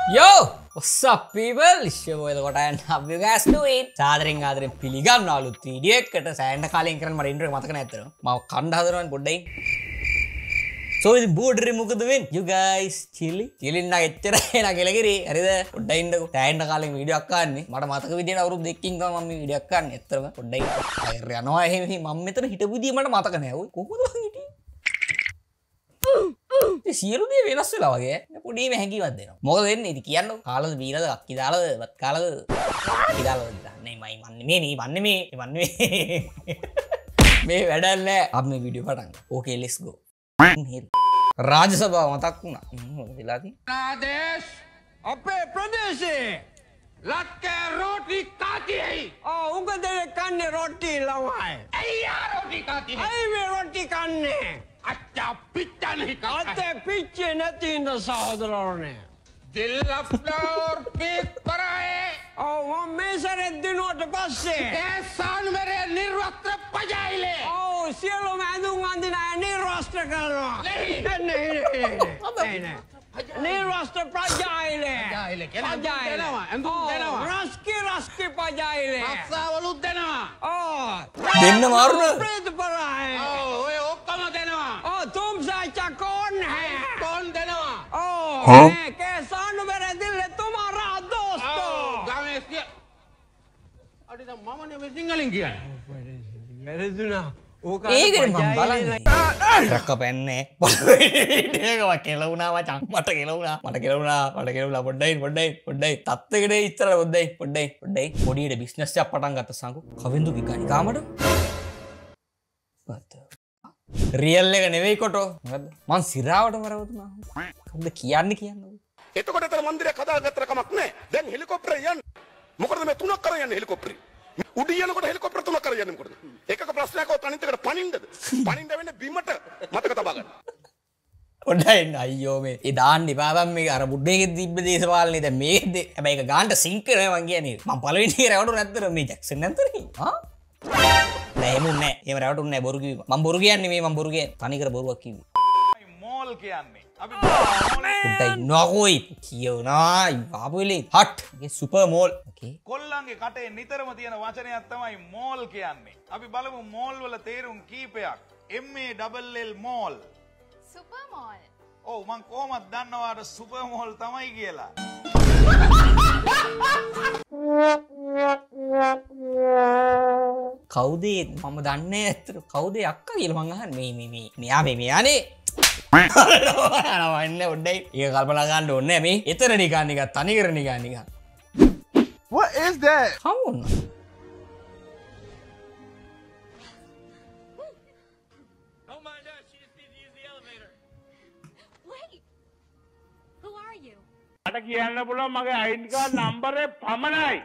Yo! What's up people? It's your boy the Kotan. How you guys doing? සාදරෙන් ආදරෙන් පිළිගන්නවා අලුත් video එකකට. සෑහෙන කාලෙන් කරන් මට ඉන්ට්‍රෝ එක මතක නැහැ අතන. මම කණ්ඩ හදනවා පොඩ්ඩයි. So ඉතින් බෝඩරේ මොකද වෙන්නේ? You guys chilling නා එච්චරයි නා කෙලගිරි. හරිද? පොඩ්ඩයි ඉන්නකෝ. සෑහෙන කාලෙන් වීඩියෝ එකක් ගන්නනේ. මට මතක විදියට අවුරුදු දෙකකින් තමයි මම මේ වීඩියෝ එකක් ගන්න. ඇත්තටම පොඩ්ඩයි අයර් යනවා එහෙම මම මෙතන හිටපු විදිය මට මතක නැහැ. ඔය කොහොමද මං හිටියේ? සියලු දේ වෙනස් වෙලා වගේ පොඩි මහැඟීමක් දෙනවා. මොකද වෙන්නේ ඉතින් කියන්නකො. කාලද බීලාද අක්කි දාලාද වත් කාලද අක්කි දාලාද නේ මන්නේ මේ වැඩක් නෑ. අපි මේ වීඩියෝ පටන් ගමු. Okay let's go. රාජ්‍ය සභාව මතක් වුණා. මොකද වෙලා තියෙන්නේ? आदेश अपे प्रदेशे लटके रोटी खाती है उनका तेरे कान्ने रोटी लवाए अय्या रोटी खाती है अय वे रोटी कान्ने अच्छा पिच्चा नहीं खाता अते पिच्चे नहीं न सहोदरों ने दिल अपना और पीक कराए वो मैं सारे दिनों के पास से एहसान मेरे निर्वस्त्र पजाइले सियालो मैं दूंगा दिन निर्वस्त्र करो नहीं निर्वस्त्र पजाइले रस्की पजाइले දෙන්න මාරුන प्रीत पर आए ओकम देना तुम साचा कौन है कौन देना कैसान मेरे दिल है तुम्हारा दोस्त गाँव अरे तो मामा ने सिंगलिंग किया मेरे सुना ඒකට මම බලන්නේ රැක පැන්නේ ඒකවා කෙලුණා මචං මට කෙලුණා පොඩ්ඩයි තත්ත්වයකට ඉස්සර පොඩ්ඩයි පොඩියට බිස්නස් එකක් පටන් ගත්ත සංකු කවින්දු ගිගනි කාමඩ රියල් එක නෙවෙයි කොටෝ මොකද්ද මං සිරාවට මරවතුනා කවුද කියන්නේ එතකොට අතර මන්දිරයක් හදාගත්තර කමක් නැහැ. දැන් හෙලිකොප්ටරය යන්නේ. මොකටද මේ තුනක් කරන් යන්නේ හෙලිකොප්ටරේ? උඩ යනකොට හෙලිකොප්ටර තුනක් කරන් යන්නේ මොකටද? එකක ප්‍රශ්නයක් આવත් අනිත් එකට පනින්නද? පනින්න වෙන්නේ බිමට මතක තබා ගන්න. පොඩ්ඩයි අයියෝ මේ ඒ දාන්න එපා බම් මේක අර බුඩ්ඩේගේ තිබ්බ දේශපාලනේ දැන් මේක හැබැයි ඒක ගානට සිංක් කරනවා මං කියන්නේ. මං පළවෙනි එක රැවටුනේ නැත්තර මේ ජැක්සන් නැන්තරේ. නෑ එමුන්නේ එහෙම රැවටුන්නේ නෑ බොරු කිව්වා. මං බොරු කියන්නේ මං බොරු කියන්නේ තනි කර බොරුවක් කිව්වේ. मॉल කියන්නේ අපි උඩයි නෝයි කියනවා බාබුලේ හට් ඒ සුපර් මෝල් ඕකේ කොල්ලන්ගේ කටේ නිතරම තියෙන වචනයක් තමයි මෝල් කියන්නේ. අපි බලමු මෝල් වල තේරුම් කීපයක්. MALL mall. Super mall. ඔව් මං කොහොමද දන්නවාට සුපර් මෝල් තමයි කියලා. කවුද මම දන්නේ ඇත්තට කවුද අක්කා කියලා මං අහන්නේ මේ මෙයානේ නවන්න ඔඩ්ඩයි ඒ කල්පනා ගන්න ඕනේ මේ එතන නිකන් තනිකර නිකන් What is that? හමුන්න Wait. Who are you? මට කියන්න පුළුවන් මගේ ID කාඩ් නම්බරේ පමණයි.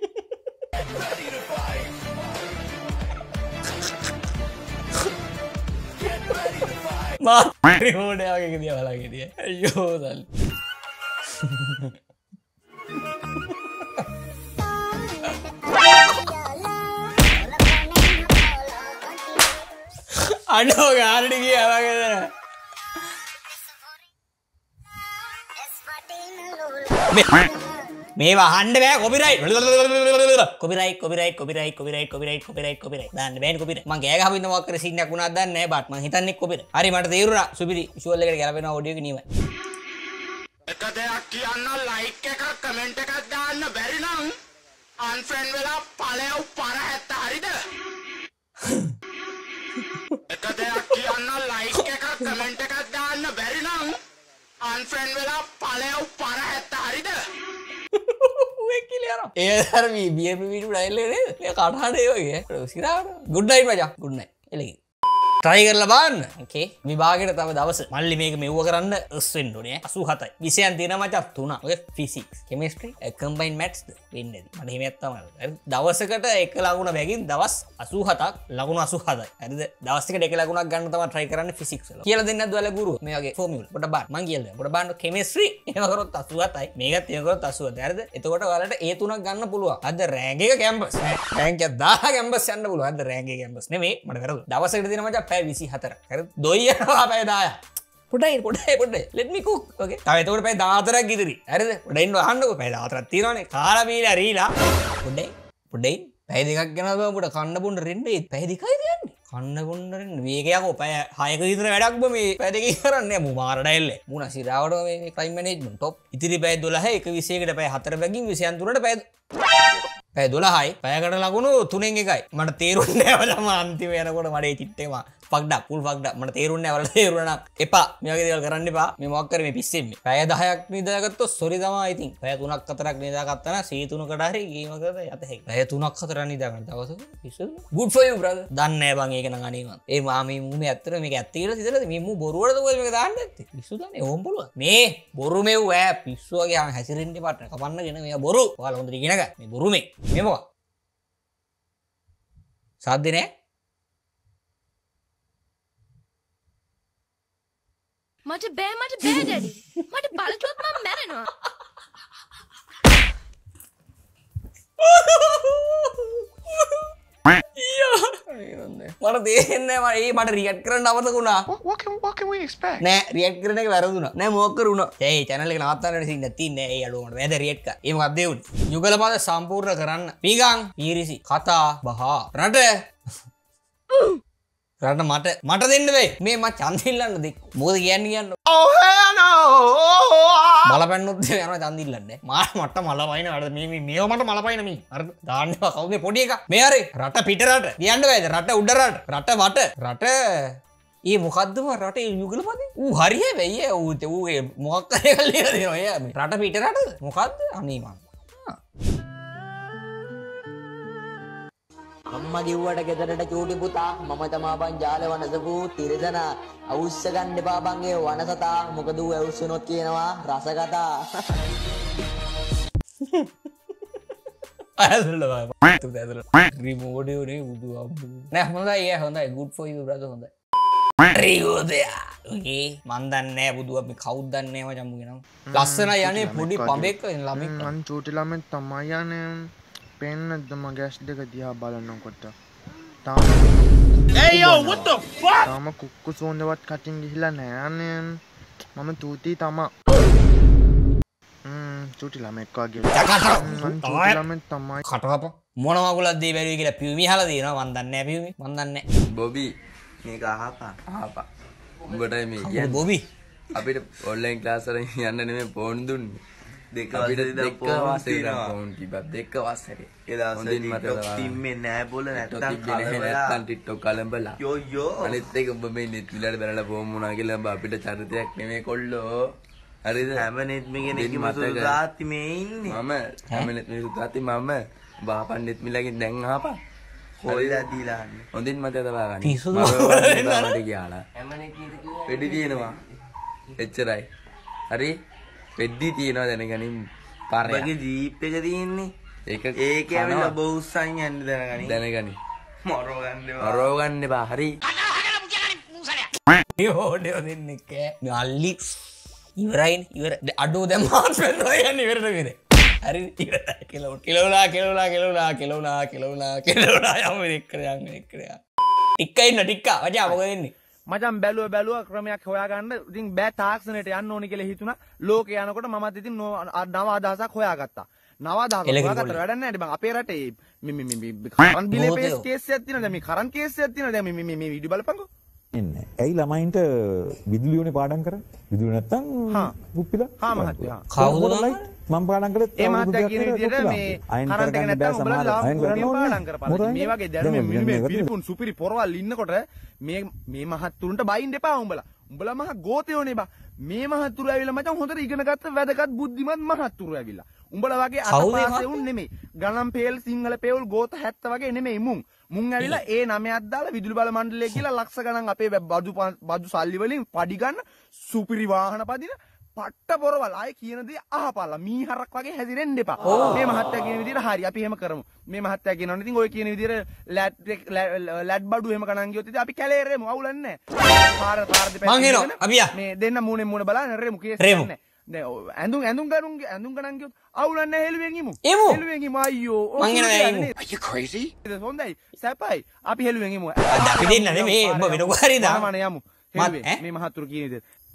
රිමෝට් එකක දිහා බලගෙන ඉතියි අයියෝ දල් අඩෝ ගානට ගියා වගේද මේ වහන්න බෑ කොපිරයිට් දාන්න බෑනේ කොපිරයිට් මං ගෑ ගහපු ඉන්න මොකක් කර සීන් එකක් වුණාද දන්නේ නැහැ බට් මං හිතන්නේ කොපිරයිට් හරි මට තේරුණා සුපිරි විෂුවල් එකට ගැලපෙනවා ඔඩියෝ එක නියමයි එක දෙයක් කියන්න ලයික් එකක් කමෙන්ට් එකක් දාන්න බැරි නම් අන්ෆ්‍රෙන්ඩ් වෙලා ඵලයව පරහැත්ත හරිද? එක දෙයක් කියන්න ලයික් එකක් කමෙන්ට් එකක් දාන්න බැරි නම් අන්ෆ්‍රෙන්ඩ් වෙලා ඵලයව පරහැත්ත හරිද? ඒ අර BB වීඩියෝ ඩයල් එකේ නේද? මේ කටහඬ ඒ වගේ. සිරාවට good night මචං. good night. එළගින්. try කරලා බලන්න. okay. විභාගෙට තව දවස්. මල්ලි මේක මෙව්ව කරන්න S වෙන්න ඕනේ. 87යි. විෂයන් තියෙනවා මචං 3. ඔය physics, chemistry, combined maths වෙන්නේ. මට එහෙමයක් තමයි. හරි. දවසකට එක ලකුණ බැගින් දවස් 87ක් ලකුණු 87යි. හරිද? දවස් එකට එක ලකුණක් ගන්න තමයි try කරන්නේ physics වල. කියලා දෙන්නත් ඔයාලා ගුරුවෝ. මේ වගේ formula. පොඩ බලන්න. මං කියලා දෙන්න. පොඩ බලන්න chemistry එහෙම කරොත් 87යි. මේකත් එහෙම කරොත් 87යි. හරිද? එතකොට ඔයාලට ඒ තුනක් ගන්න පුළුවන්. අද රෑන්ක් එක කැම්පස්. රෑන්ක් එක 1000 කැම්පස් යන්න පුළුවන්. අද රෑන්ක් එක කැම්පස් නෙමෙයි. මට වැරදුනා. දවසකට දෙන මචං පැය 24. හරි. දොයි යනවා පැය 10ක්. පොඩ්ඩයි let me cook okay තව එතකොට පැය 14ක් ඉදිරි හරිද පොඩ්ඩයි ඉන්න අහන්නකෝ පැය 14ක් තියෙනවනේ කාලා බීලා රීලා පොඩ්ඩයි පැය දෙකක් යනවා උඹට කන්න බොන්න රෙන්නේ පැය දෙකයි තියන්නේ කන්න බොන්න රෙන්න මේකයකෝ පැය 6ක විතර වැඩක් බ මේ පැය දෙකකින් කරන්නේ මු මාරඩයිල්ල මුණ සිරාවට මේ ක්‍රයිම් මැනේජ්මන්ට් টොප් ඉතිරි පැය 12 එක 21කට පැය 4 බැගින් 23 ට පැය 12යි පැයකට ලකුණු 3න් එකයි මට තේරුන්නේ නැහැ වලම අන්තිම යනකොට මට ඒ චිට්ටේම ෆක්ඩා පුල් ෆක්ඩා මට තේරුන්නේ නැහැ වල තේරුණා එපා මේ වගේ දේවල් කරන්න එපා මේ මොකක් කරේ මේ පිස්සෙන්නේ පැය 10ක් නිදාගත්තොත් සොරි තමයි ඉතින් පැය 3ක් 4ක් නිදාගත්තා නම් සී 3කට හරි ගේමකට යත හැකියි පැය 3ක් 4ක් නිදාගන්න දවසක පිස්සුද good for you brother දන්නේ නැහැ බං ඒක නම් අනේ මං ඒ මේ මූමේ ඇත්තට මේක ඇත්ත කියලා හිතලාද මේ මූ බොරුවටද ඔය මේක දාන්න ඇත්තේ පිස්සු දන්නේ ඕම් බලුවා මේ බොරු මෙව් ඈ පිස්සු වගේ හැසිරෙන්න පාට කපන්නගෙන මේ බොරු ඔයාලා හොඳට ඉගෙන ගන්න මේ බොරු මේ මොකක් සාද්දේ නෑ මට බෑ ඩැඩි. මට බලතුවත් මම මැරෙනවා. මට තේරෙන්නේ නැහැ මට රියැක්ට් කරන්න අමතක වුණා. What can we expect? නෑ රියැක්ට් කරන එක වැරදුනා. නෑ මොකක් කරුණා. ඒ channel එක නවත්තන්න සින්න තින්නේ ඒ අලුව මට වැද රියැක්ට් කර. ඒ මොකක්ද ඒ උනේ? යුගල පද සම්පූර්ණ කරන්න. පීගං ඊරිසි කතා බහ රට මට දෙන්න වෙයි මේ මම ඡන්ද ඉල්ලන්න දෙක් මොකද කියන්නේ Oh hell no! මලපැන්නොත් යනවා ඡන්ද ඉල්ලන්නේ මට මල වයින් වැඩ මේව මට මල පයින් මේ අර දාන්න එපා කවුද මේ පොඩි එකා මේ හරි රට පිට රට කියන්න බෑද රට උඩ රට වට ඒ මොකද්ද රටේ යුගල පදේ ඌ හරිය වෙයි ඌ මොකක් කරේ කියලා දෙනවා රට පිට රටද මොකද්ද අනේ මං අම්මා කිව්වට ගෙදරට චූටි පුතා මම තමා බං ජාල වනසපු තිරසන අවුස්ස ගන්න එපා බං ඒ වනසතා මොකද ඌ අවුස්සනොත් කියනවා රස කතා අයසල රිමෝඩ් එක නේ උදු අම්බු නෑ හොඳයි good for you brother හොඳයි රියෝදයා ඕකේ මන් දන්නේ නෑ බුදු අපි කවුද දන්නේ නෑ මචං මුගේ නම ලස්සන යන්නේ පොඩි පඹෙක් ළමෙක් මං චූටි ළමෙක් තමයි යන්නේ පෙන්නද මම ගෑස් දෙක දිහා බලනකොට තාම Hey yo, what the fuck? තාම කුක්කු සෝන්දවත් කටින් ගිහිලා නෑනේ මම තූති තමා චූටි ළමෙක් වගේ මං චූටි ළමෙක් තමයි කටකප මොන වගුලක් දෙයි බැරිවි කියලා පියුමි අහලා තියෙනවා මන් දන්නේ නෑ පියුමි මන් දන්නේ නෑ බොබි මේක අහපන් උඹට මේ කියන්නේ බොබි අපිට ඔන්ලයින් ක්ලාස් වලින් යන්න නෙමෙයි ෆෝන් දුන්නේ දෙක වසරේ එදා තිම්මේ නෑ බෝල නැත්තම් ටික්ටොක් කලඹලා යෝ අනිත් එක ඔබ මේ නෙට් විලට බැලලා ෆෝන් වුණා කියලා ඔබ අපිට චරිතයක් නෙමෙයි කොල්ලෝ හරිද හැම නෙට් මිගෙන් එක මසුල් ගාති මේ ඉන්නේ මම හැම නෙට් මිසු ගාති මම බාපන් නෙට් මිලගෙන් දැන් ආපන් කොයිලා දීලා අන්නේ හොඳින් මතක තබා ගන්න පිස්සුද මට කියලා හැම නෙට් කිව්වා වෙඩි තියෙනවා එච්චරයි හරි වෙඩි තියෙනවා දැනගනින් පාරේ ඔබගේ ජීප් එක තියෙන්නේ ඒක ඒක ඇවිල්ලා බොස්සන් යන්න දැනගනි මරව ගන්න එපා හරි යෝඩියෝ දෙන්නේ කෑ අල්ලි ඉවර අඩෝ දැන් මාත් වෙනවා යන්නේ ඉවරද විද හරි ඉවරයි කෙලවලා යමු එක්කර ටික්ක ඉන්න ටික්ක වජා මොකද වෙන්නේ මචං බැලුවා ක්‍රමයක් හොයාගන්න ඉතින් බෑ තාක්ෂණයට යන්න ඕනි කියලා හිතුණා ලෝකේ යනකොට මමත් ඉතින් නව අදහසක් හොයාගත්තා නව අදහසක් හොයාගත්ත වැඩක් නැහැ බං අපේ රටේ මේ කරන් බිලේ පේස් කේස් එකක් තියෙනවා දැන් මේ කරන් කේස් එකක් තියෙනවා දැන් මේ වීඩියෝ බලපන්කෝ එන්නේ ඇයි ළමයින්ට විදුලියෝනේ පාඩම් කරන්නේ විදුලිය නැත්තම් පුප්පිලා හා මහත්තයා කවුද මම පාඩම් කළේ ඒ මහත්තයා කියන විදිහට මේ කරන්ට් එක නැත්තම් උඹලා ලාභ පාඩම් කරපාලා මේ වගේ දැන් මේ පිරිපුන් සුපිරි පොරවල් ඉන්නකොට මේ මහත්තුරුන්ට බයින්න එපා උඹලා මහ ගෝතයෝනේ බා මේ මහත්තුරු ඇවිල්ලා මචං හොඳට ඉගෙන ගත්ත වැදගත් බුද්ධිමත් මහත්තුරු ඇවිල්ලා උඹලා වගේ අතපාසේ උන් නෙමෙයි ගණන් පෙල් සිංහල පෙවුල් ගෝත 70 වගේ නෙමෙයි මුන් ඇවිල්ලා ඒ 9ක් දාලා විදුලි බල මණ්ඩලය කියලා ලක්ෂ ගණන් අපේ බදු සල්ලි වලින් පඩි ගන්න සුපිරි වාහන පදින පට්ට පොරවල් ආයේ කියන දේ අහපල්ලා මීහරක් වගේ හැදිරෙන්න එපා මේ මහත්තයා කියන විදිහට හරි අපි එහෙම කරමු මේ මහත්තයා කියනවනේ ඉතින් ඔය කියන විදිහට ලැඩ් බඩු එහෙම ගණන් ගියොත් ඉතින් අපි කැලේ රෙමු අවුලන්නේ නැහැ පාර දෙපැත්තේ මේ දෙන්න මූණෙන් මූණ බලන්න රෙමු කේස් නැහැ දැන් ඇඳුම් ගණන් ගියොත් අවුලන්නේ හෙළුවෙන් ඉමු අයියෝ Are you crazy? හොඳයි සැපයි අපි හෙළුවෙන් ඉමු අපි දෙන්න නෙමෙයි ඔබ වෙන කොහරි දාමන යමු මේ මහතුරු කියන විදිහට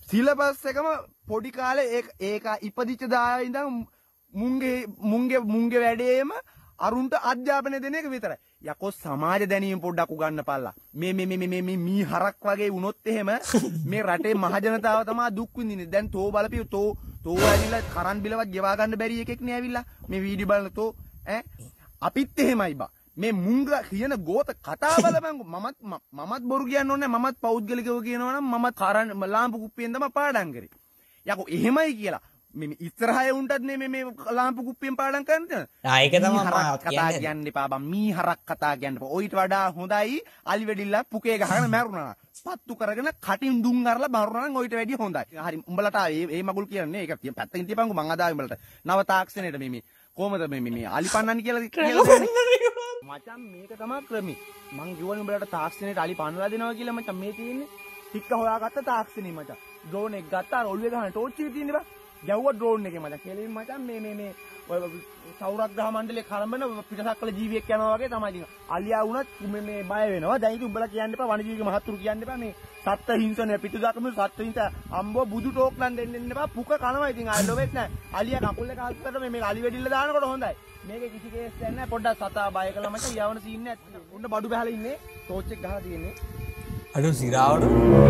සිලබස් එකම පොඩි කාලේ ඒක ඉපදිච්ච දා ඉඳන් මුංගේ වැඩේම අරුන්ට අධ්‍යාපනය දෙන එක විතරයි. යකෝ සමාජ දැනීම පොඩ්ඩක් උගන්නපල්ලා. මේ මී හරක් වගේ වුණොත් එහෙම මේ රටේ මහ ජනතාව තමයි දුක් විඳින්නේ. දැන් තෝ බලපියෝ තෝ ඇවිල්ලා කරන් බිලවත් ගෙවා ගන්න බැරි එකෙක් නේ ඇවිල්ලා මේ වීඩියෝ බලන තෝ අපිත් එහෙමයි බා. මේ මුංග කියන ගෝත කතා බලපන් මමත් බොරු කියන්න ඕනේ මමත් පෞද්ගලිකව කියනවා නම් මමත් කරන් ලාම්පු කුප්පියෙන් තමයි පාඩම් කරේ. යකෝ එහෙමයි කියලා මේ ඉස්සරහේ උන්ටත් මේ ලාම්පු කුප්පියෙන් පාඩම් කරන්න. ඒක තමයි කතා කියන්න එපා බං. මී හරක් කතා කියන්න එපා. ඔයිට වඩා හොඳයි අලි වෙඩිල්ල පුකේ ගහගෙන මැරුණා. පත්තු කරගෙන කටින් දුම් අරලා මරුණා නම් ඔයිට වැඩිය හොඳයි. හරි උඹලට මේ මගුල් කියන්නේ ඒක පැත්තකින් තියපන්කෝ මං අදායි උඹලට. නව තාක්ෂණයට මේ කොහමද මේ අලි පන්නන්න කියලා මචං මේක තමයි ක්‍රමී. මං කිව්වනේ උඹලට තාක්ෂණයට අලි පන්නලා දෙනවා කියලා මචං මේ තියෙන්නේ. ටික හොයාගත්ත තාක්ෂණේ මචං. ඩ්‍රෝන් එක ගත්තා ඔළුවේ ගහන ටෝච් එක තියෙන්නේ බා. ගැව්වා ඩ්‍රෝන් එකේ මචං. කෙලින් මචං මේ සෞරග්‍රහ මණ්ඩලයේ කලඹන පිටසක්වල ජීවියෙක් යනවා වගේ තමයි ඉතින්. අලියා වුණත් මේ බය වෙනවා. දැන් ඉතින් උඹලා කියන්න එපා වනජීවි මහත්තුරු කියන්න එපා මේ සත්ත්ව හිංසනය පිටුදක්ම සත්ත්ව හිංස අම්බෝ බුදු ටෝක් නම් දෙන්න එපා. පුක කනවා ඉතින් ආ ලොවෙත් නැහැ. අලියා කකුල් එක හස්සුකට මේ අලි වෙඩිල්ල දානකොට හොඳයි. මේකේ කිසි කේස් එකක් නැහැ. පොඩ්ඩක් සතා බය කළා මචං යවන සීන් එකක්. උන්න බඩු බහලා ඉන්නේ. ටෝච් එක ගහලා තියෙන්නේ. අඩු සිරාවට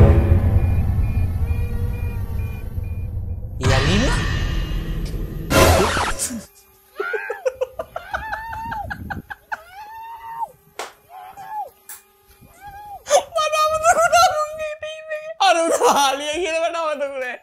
යලින ආලිය කියලා නවතකුනේ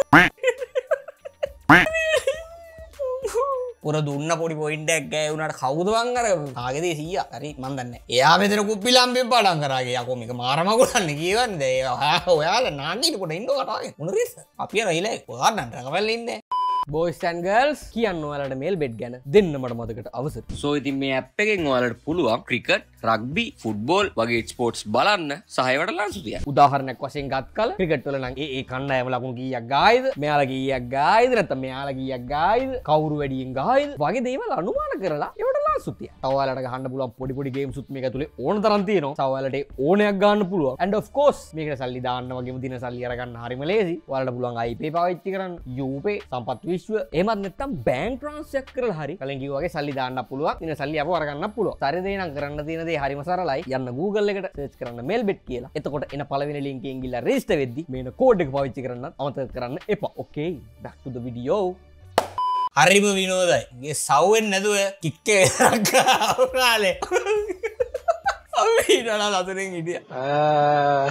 පුර දුන්න පොඩි පොයින්ට් එකක් ගෑ උනාට කවුද මං අර කාගේද 100 හරි මන් දන්නේ එයා මෙතන කුප්පි ලම්බෙන් පාඩම් කරාගේ යකෝ මේක මාරමගුලන්නේ කියවන්නේ ඔයාලා නාන්නේ කොට ඉන්නව කතාවේ මොන රිස් අපි යන ඉලයි ඔයාලා නටකවල ඉන්නේ බෝයිස් ඇන්ඩ් ගර්ල්ස් කියන්න ඔයාලට මේල් බෙඩ් ගැන දෙන්න මට මතකට අවසර. සෝ ඉතින් මේ ඇප් එකෙන් ඔයාලට පුළුවන් ක්‍රිකට්, රග්බි, ෆුට්බෝල් වගේ ස්පෝර්ට්ස් බලන්න සහ ඒවට ලන්සු තියන්න. උදාහරණයක් වශයෙන් ගත් කල ක්‍රිකට් වල නම් ඒ කණ්ඩායම ලකුණු කීයක් ගායිද? මෙයාලා කීයක් ගායිද? නැත්නම් මෙයාලා කීයක් ගායිද? කවුරු වැඩියෙන් ගායිද? වගේ දේවල් අනුමාන කරලා ඒවට ලන්සු තියන්න. තව ඔයාලට ගහන්න පුළුවන් පොඩි පොඩි ගේම්ස් උත් මේක ඇතුලේ ඕන තරම් තියෙනවා. තව ඔයාලට ඕනයක් ගන්න පුළුවන්. and of course මේකට සල්ලි දාන්න වගේම දින සල්ලි අරගන්න හරිම ලේසි. ඔයාලට පුළුවන් iPay පාවිච්චි කරන්න, UPay, සම්පත් විශ්ව එහෙමත් නැත්නම් බැංක් ට්‍රාන්ස්ෆර් කරලා හරි කලින් කිව්වා වගේ සල්ලි දාන්න පුළුවන්. දින සල්ලි අපව අරගන්න පුළුවන්. තරේ දේ නම් කරන්න තියෙන දේ හරිම සරලයි. යන්න Google එකට සර්ච් කරන්න mailbet කියලා. එතකොට එන පළවෙනි link එකෙන් ගිහලා register වෙද්දි මේන කෝඩ් එක පාවිච්චි කරන්න අමතක කරන්න එපා. Okay, back to the video. හරිම විනෝදයි. මේ සව්වෙන් නැතුව කික් එක කාලේ. අපි නඩ ලතරින් හිටියා.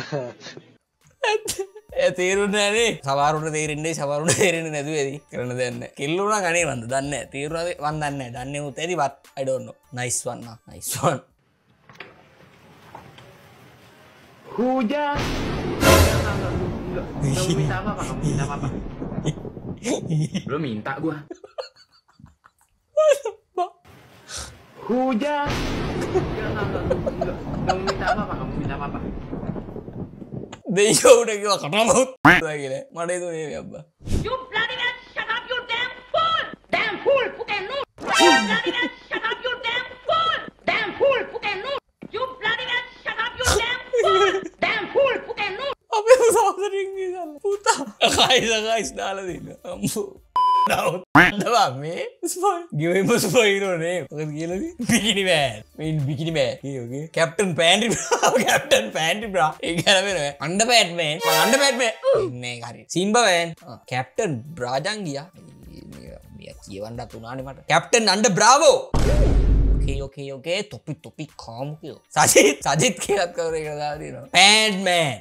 තේරුන්නේ නැනේ. සමහරුන්ට තේරෙන්නේ සමහරුන්ට තේරෙන්නේ නැතුව ඇති. කරන්න දෙයක් නැහැ. කිල්ලුණා ගනේ මන්ද දන්නේ නැහැ. තේරුණාද මන් දන්නේ නැහැ. දන්නේ උත් ඇති but I don't know. Nice one nah. Nice one. Hujan. Kamu minta apa? Kamu minta apa? Lo minta gua. Hujan. Kamu minta apa? Kamu minta apa? දෙයෝ උඩ කිව්වා කටමවුත් කියලා. මට හිතුනේ මේ අබ්බා. You bloody man, shut up you damn fool! Damn fool, fucking noob! You bloody man, shut up you damn fool! Damn fool, fucking noob! You bloody man, shut up you damn fool! Damn fool, fucking noob! අපේ සහෝදරින් ගිහලා පුතා. guys දාලා දෙන්න. අම්මෝ. දවා මේ give him a spoiler name. මොකද කියලාද? Bikini man. mean bikini man. okay. Captain Panty bra. Captain Panty bra. ඒ ගැන වෙනවා. Underpants man. Underpants man. නේ හරි. Simba man. Captain Brajan ගියා. මේ කියවන්නත් උනානේ මට. Captain Under Bravo. Okay. Topi calm කියෝ. Sajith කියත් කවුරු එකද දාලා තියෙනවා. Pant man.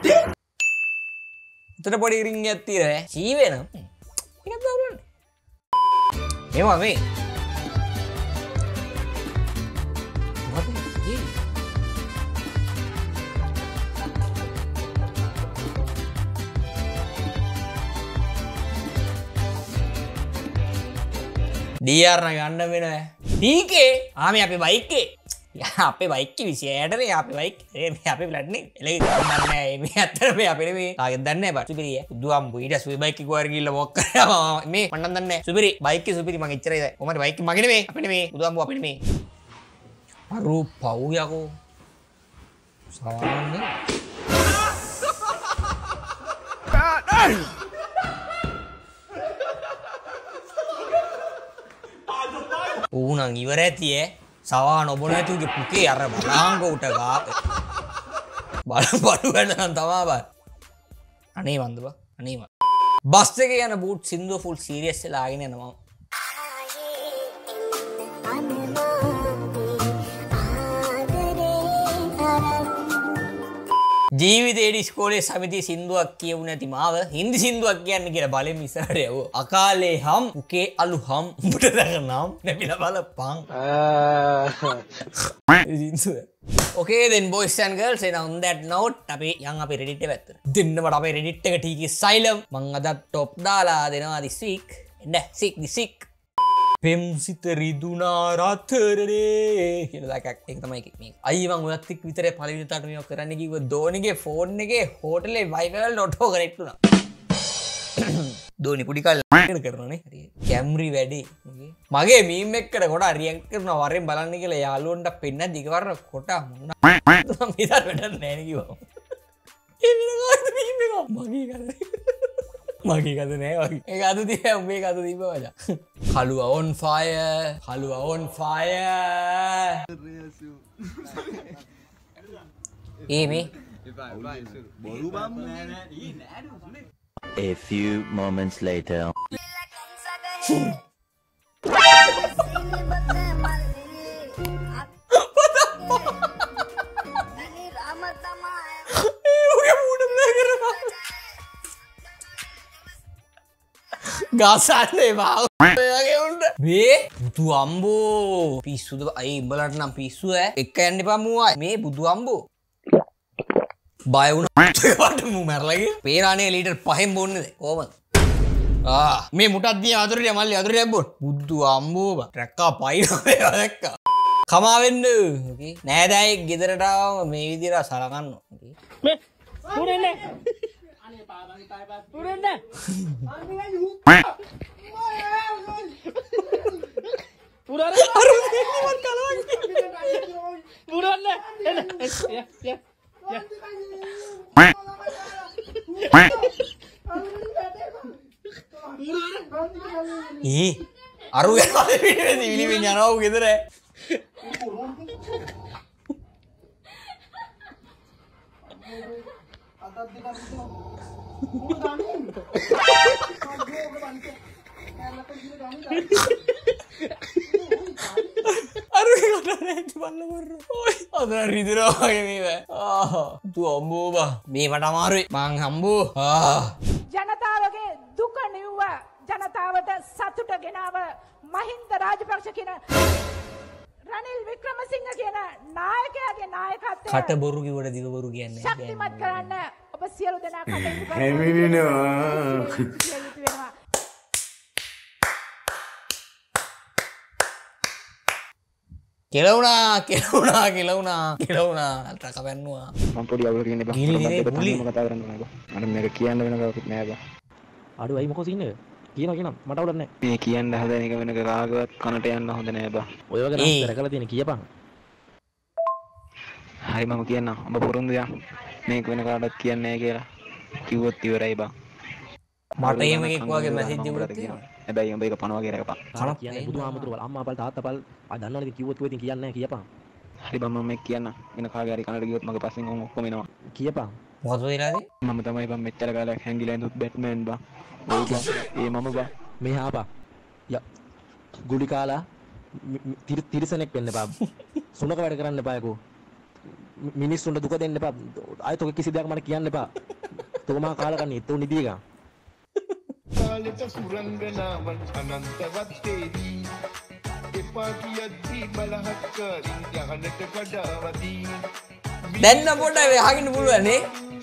උතර පොඩි රින් එකක් තියෙනවා. සී වෙනවා. ඒවා මේ DR ගන්න වෙනවා ටීකේ ආමේ අපේ බයික් එකේ අපේ බයික් එක 28 නේ අපේ බයික් මේ අපේ ප්ලැට් නේ එලෙයි දන්නේ මේ අතර මේ අපේ මේ තාගෙන් දන්නේ නැහැ බා සුපිරිය බුදුහාමුදුරු ඊට සුපිරි බයික් එක වර ගිහිල්ලා මොක් කරා මේ මන්නම් දන්නේ නැහැ සුපිරි බයික් එක සුපිරි මං එච්චරයි දැන් කොහමද බයික් එක මගේ නෙමේ අපේ නෙමේ බුදුහාමුදුරු අපේ නෙමේ අරු පව් යකෝ සාවන්නේ ඌනං ඉවර ඇති ඈ. සවා නොබොන ඇතුගේ පුකේ අර බලාංග උට ගාප. බඩු වැඩ නම් තමා බා. අනේ වන්ද බා. අනේ මා. බස් එකේ යන බූට් සින්දුව ෆුල් සීරියස් වෙලා ආගෙන යනවා. ජීවිතේට ඉස්කෝලේ සමිතිය සින්දුවක් කියවු නැති මාව හින්දි සින්දුවක් කියන්න කියලා බලෙන් ඉස්සරහට යවුවා. අකාලේ හම් උකේ අලු හම් උඹට දකනම් නැපිලා බලපන්. Okay then boys and girls, and on that note අපි යන් අපේ Reddit එක පැත්තට. දෙන්නවට අපේ Reddit එක TK Asylum මං අද top දාලා දෙනවා this week. this week. පෙම්සිත රිදුනා රත්තරනේ කියලා එකක් තමයි මේක. අයියේ මං ඔයත් එක්ක විතරේ පළවෙනි තාට මේක කරන්න කිව්ව දෝනිගේ ෆෝන් එකේ හෝටලේ Wi-Fi වල ඔටෝ කනෙක්ට් වුණා. දෝනි පුඩි කාලේ කරනවානේ. හරි. කැම්රි වැඩි. මගේ මීම් එකකට කොට රියැක්ට් කරනවා වරෙන් බලන්න කියලා යාළුවන්ට පෙන්න දිගවරන කොට මොනවා. මම ඉතින් වැඩක් නැහැ කිව්වා. ඒ විනාඩි මීම් එක මගේ කරේ. මගේ කද නෑ වගේ. ඒක අද තියා උඹේ කද දීප මචං. කළුව on fire. කළුව on fire. මේ බොරු බම් A few moments later. ගාසන්නේ බා මේ බුදු අම්බෝ පිස්සුද අයි උඹලට නම් පිස්සු ඈ එක යන්න එපා මුවා මේ බුදු අම්බෝ බය වුණා වට මු මැරලාගේ පේරානේ ලීටර් 5න් බොන්නේද කොහමද මේ මුටක් දිහා අතුරේ මල්ලි අතුරේ බොන්න බුදු අම්බෝ බා රැක්කා පයින්නවා දැක්කා කමා වෙන්න ඕකේ නෑදෑයෙක් ගෙදරට ආවම මේ විදිහට සලකන්න ඕකේ මේ උරෙන්නේ උරෙන්නේ අරු විලිමින් යනවා ගෙදර මේ මට අමාරුයි මං හම්බෝ ජනතාවගේ දුක නිව්ව ජනතාවට සතුට ගෙනාව මහින්ද රාජපක්ෂ කියන රනිල් වික්‍රමසිංහ කියන නායකයාගේ නායකත්වය කට බොරු කිව්වට දිග බොරු කියන්නේ ශක්තිමත් කරන්න ඔබ සියලු දෙනා කටයුතු කරනවා. කෙලවුණා රක පැන්නවා මම පොඩි අවුලක් ඉන්නේ බං කතා කරන්න ඕනේ බං මට මේක කියන්න වෙන කවුරුත් නෑ බං අඩුවයි මොකෝ සින්නේ කියනවා මට අවුලක් නෑ මේ කියන්න හදන එක වෙනක කාගවත් කනට යන්න හොඳ නෑ බං ඔය වගේ නතර කරලා තියෙන කියපන් හරි මම කියන්නම් ඔබ පුරුන්දු යන් මේක වෙන කාටවත් කියන්නේ නෑ කියලා කිව්වොත් ඉවරයි බං මට එහෙම එකක් වගේ මැසේජ් දෙවුණා තියෙනවා හැබැයි උඹ ඒක පණවගේ රකපන් කියන්නේ බුදුහාමුදුරුවෝ අම්මාපල් තාත්තපල් ආ දන්නවනේ කිව්වොත් ඔය ඉතින් කියන්නේ නැහැ කියපන් හරි බං මම මේක කියන්න වෙන කාගේ හරි කනට ගියොත් මගේ පස්සෙන් ඔක්කොම එනවා කියපන් මොකද වෙලාද මම තමයි බං මෙච්චර කාලයක් හැංගිලා ඉඳුත් බැට්මෑන් බං ඔය බං ඒ මම බං මේ ආපා ය ගුලි කාලා තිරසනෙක් වෙන්න එපා සුනක වැඩ කරන්න එපා යකෝ මිනිස්සුන්ට දුක දෙන්න එපා ආයෙත් ඔක කිසි දෙයක් මට කියන්න එපා තෝමා කාලා කන්නේ තෝ නිදිගා කාලෙට සුරංගනාවන් අනන්තවත් තේදී එපා කියද්දී බලහත්කාරින් යහනට කඩාවදී දැන් නම් පොඩ්ඩක් අහගෙන පුළුවන් නේ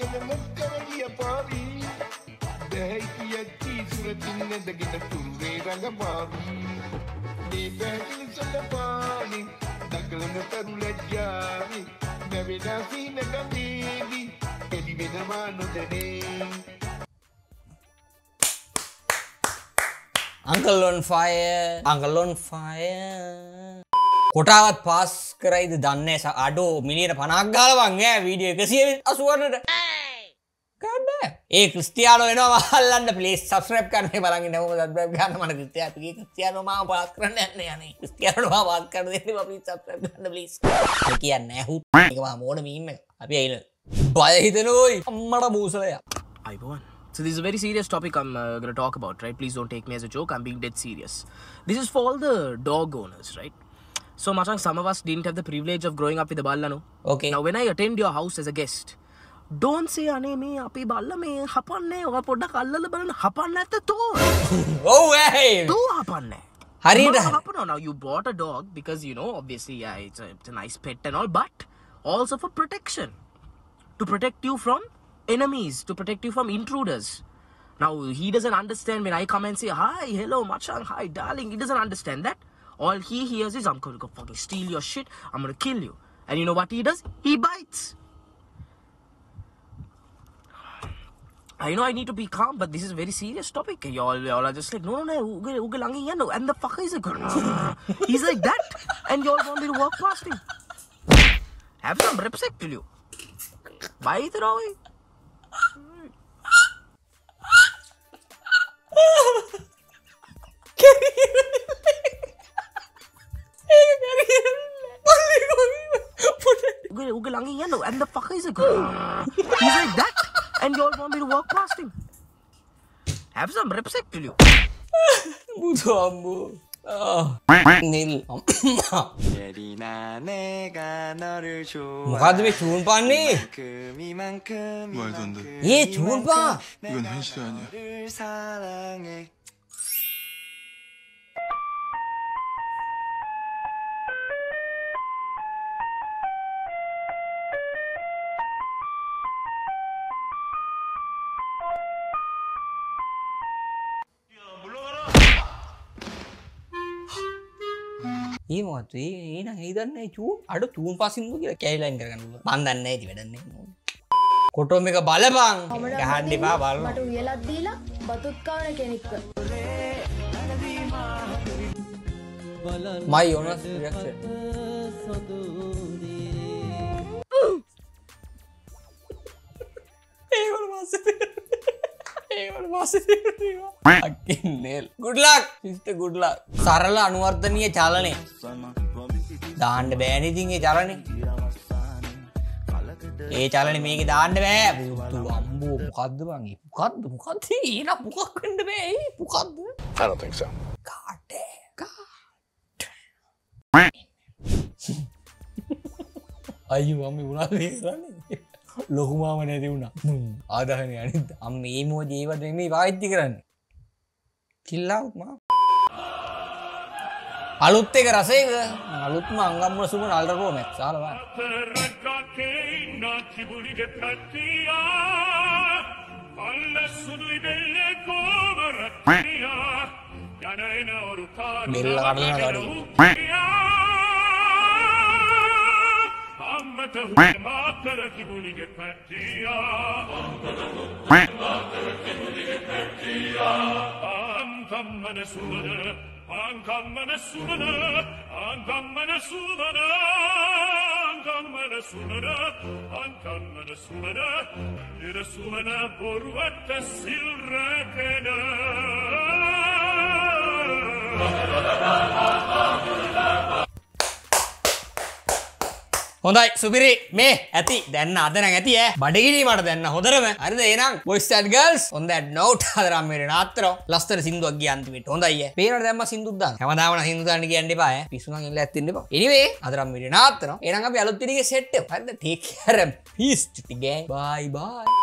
දැයි කියද්දී සුරතින් නැදගෙන තුරුවේ රඟපාවී මේ බැහැකිලි සඳපානි දකලන තරු ලැජ්ජාවි නැවෙනා සීන ගමේදී එලි වෙනවා නොදැනේ Uncle on fire කොටාවත් පාස් කරයිද දන්නේ අඩෝ මිලියන 50ක් ගාලා වන් ඈ වීඩියෝ 188ට ඒ ක්‍රිස්තියානෝ වෙනවා මහල්ලන්න ප්ලීස් සබස්ක්‍රයිබ් කරන්න බලන්න නම සබස්ක්‍රයිබ් කරන්න මට ක්‍රිස්තියානෝ මාව පාස් කරන්න යන්නේ යන්නේ ක්‍රිස්තියානෝ මාව පාස් කරන්න දෙන්න ප්ලීස් සබස්ක්‍රයිබ් කරන්න ප්ලීස් ඒ කියන්නේ හුත් එක මම මොන මීම් එක අපි ඇයිල බය හිතෙනෝයි අම්මට බූසලයා අයිබෝන්. So this is a very serious topic I'm going to talk about, right? Please don't take me as a joke. I'm being dead serious. This is for all the dog owners, right? So Machang, some of us didn't have the privilege of growing up with a balla, no? Okay. Now when I attend your house as a guest, don't say ane me api balla me hapanne oga poddak allala balana hapanna atta to. Oh hey. To hapanne. Harida. Now you bought a dog because you know obviously yeah it's a nice pet and all, but also for protection. To protect you from enemies, to protect you from intruders. Now he doesn't understand when I come and say hi, hello Machang, hi darling. He doesn't understand that. All he hears is I'm going to go fucking steal your shit, I'm going to kill you. And you know what he does? He bites. I know I need to be calm, but this is a very serious topic. Y'all are just like, no, uge langi yano. And the fucker is like, he's like that. And y'all want me to walk past him. Have some respect to you. Bite it away. And the fucker is like, he's like that. And y'all want me to walk past him. Have some respect to you. නිල් මොකද්ද මේ චූන් පාන්නේ? ඒ චූන් පා 이건 현실 아니야. ඒ මොකද ඒ නං ඒ දන්නේ චූන් අඩ චූන් පාසින්දු කියලා කැයිලයින් කරගන්න මන් දන්නේ නැහැ ඉතින් වැඩක් නැහැ කොටොම් එක බලපන් ගහන්න එපා බලන්න මට උයලක් දීලා බතුත් කවන කෙනෙක්ව my honest reaction ඒවල වාසේ good luck sister good luck සරල අනුවර්තනීය චලනය දාන්න බෑනේ ඉතින් ඒ චලනේ ඒ චලනේ මේකේ දාන්න බෑ අම්බෝ මොකද්ද බං මොකද්ද ඊන මොකක් වෙන්න බෑ මොකද්ද I don't think so. අයියෝ මම උනා මේ කරන්නේ ලොකු මාම නැති වුණා ආදාහනේ අනිත් අම්ම මේ මොජි ඒවත් නෙමෙයි වායිත්‍ය කරන්නේ chill out මා අලුත් එක රසයක අලුත්ම අංගම්ම සුමන අල්ට්‍රා ප්‍රෝ මැක්ස් ආලා බෙල්ල කඩලා ගාඩි හොඳයි සුපිරි මේ ඇති දැන්න අද නම් ඇති ඈ බඩගිනි මට දැන්න හොඳටම හරිද එහෙනම් boys and girls on that note අද නම් මේ නාත්‍රෝ ලස්තර සින්දුවක් ගිය අන්තිමට හොඳයි ඈ පේනවද දැන් මම සින්දුවක් දාන්න හැමදාම නම් සින්දු දාන්න කියන්න එපා ඈ පිස්සු නම් ඉල්ල ඇත්තින්න එපා anyway අද නම් මේ නාත්‍රෝ එහෙනම් අපි අලුත් විදිහේ සෙට් එක හරිද take care peace to the gang bye bye